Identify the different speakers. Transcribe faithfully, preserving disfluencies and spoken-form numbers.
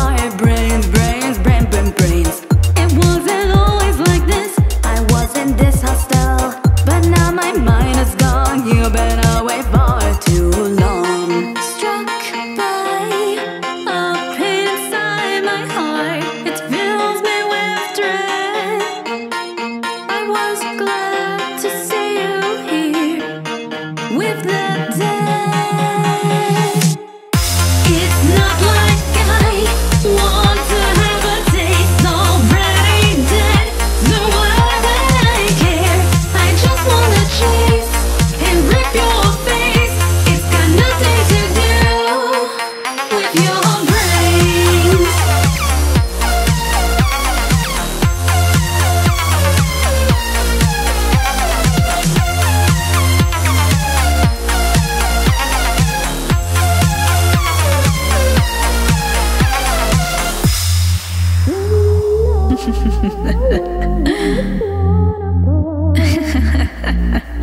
Speaker 1: my brains, brains, brain, brain, brains. It wasn't always like this, I wasn't this hostile, but now my mind is gone. You've been away for too long. Struck by a pain inside my heart, it fills me with dread. I was glad to see you here with the dead. It's not like I want to have a taste already dead. So why would I care? I just wanna chase and rip your face. It's got nothing to do with your brains. Ha ha ha ha.